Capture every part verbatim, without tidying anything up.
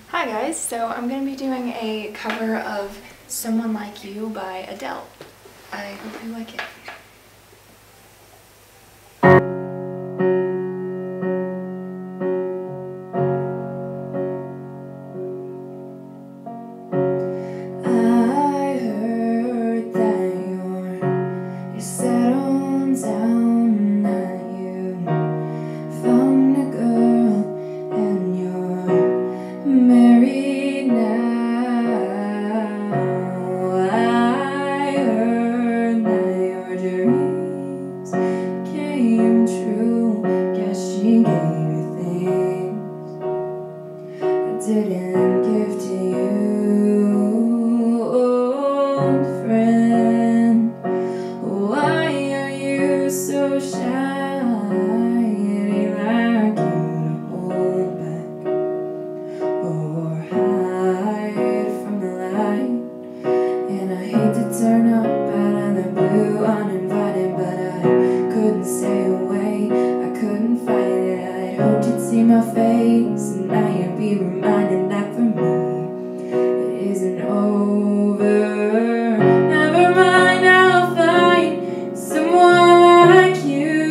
Hi guys, so I'm going to be doing a cover of Someone Like You by Adele. I hope you like it. I heard that you're, you're settled down, that you found a girl and you're married now. I heard that your dreams came true. Guess she gave you things I didn't give to you. Old friend, why are you so shy? It ain't like you to hold back or hide from the light. And I hate to turn up out of the blue uninvited, but I couldn't stay away, I couldn't fight it. I'd hoped you'd see my face, and now you'd be reminded that for me it isn't over. Never mind, I'll find someone like you.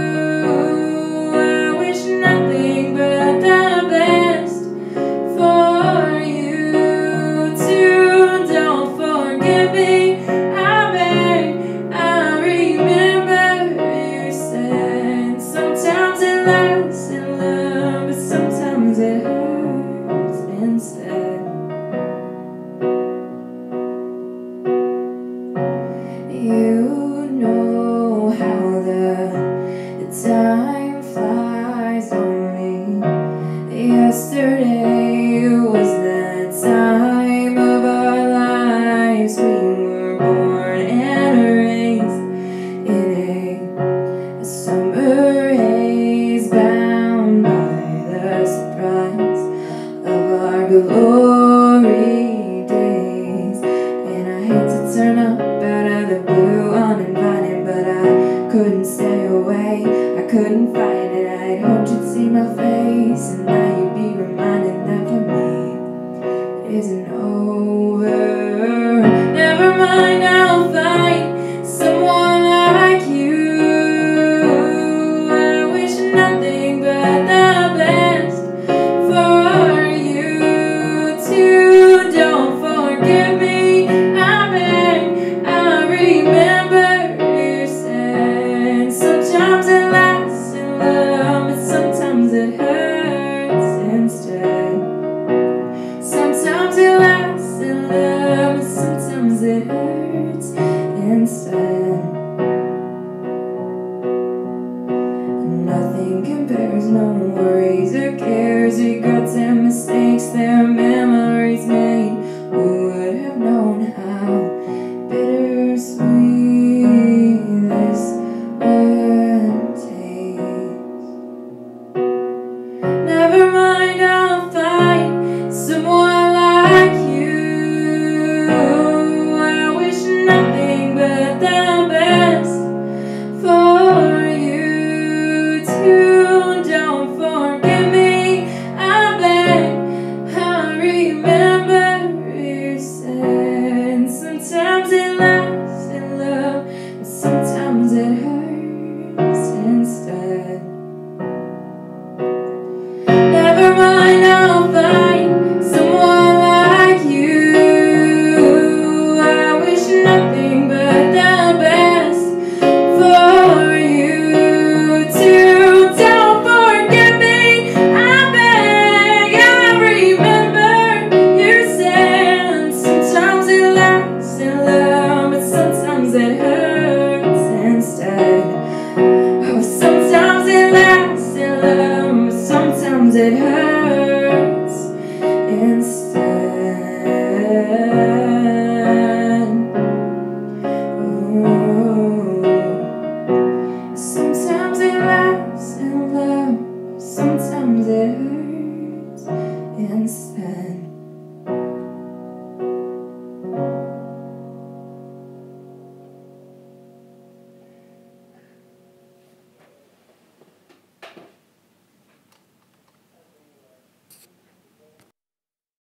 I wish nothing but the best for you too. Don't forgive me, I beg. I remember you said sometimes it lasts in love, but sometimes it hurts instead. You know how the, the time flies on me. Yesterday was the time of our lives. We were born and raised in a, a summer haze, bound by the surprise of our glory days. And I hate to turn up out of the blue uninvited, but I couldn't stay away, I couldn't fight it. I'd hoped you'd see my face, and now you'd be reminded that for me it isn't over. Never mind, I'll find someone like you. I wish nothing but the best for you too. Don't forgive me, I beg. I remember you said sometimes it lasts in love, but sometimes it hurts instead. Sometimes it lasts in love, but sometimes it hurts instead. Nothing compares, no worries or cares, regrets and mistakes, their memories made. Who would have known how bittersweet this would taste? Never mind, I'll find someone like you. I wish nothing but the best for you too. Don't forgive me, I beg. I remember you said sometimes it lasts in love, but sometimes it hurts instead. Never mind, I'll find someone like you. I wish nothing but the best for you too. Don't forgive me, I beg. I remember you said sometimes it lasts in love, but sometimes it hurts instead. Oh, sometimes it lasts in love, but sometimes it hurts instead.